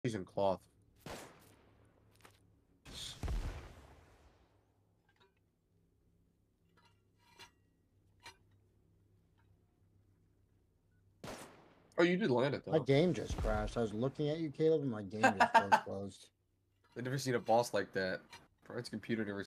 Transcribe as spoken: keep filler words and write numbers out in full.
Using cloth. Oh, you did land it My though. game just crashed. I was looking at you, Caleb, and my game just closed. I've never seen a boss like that. Brian's computer never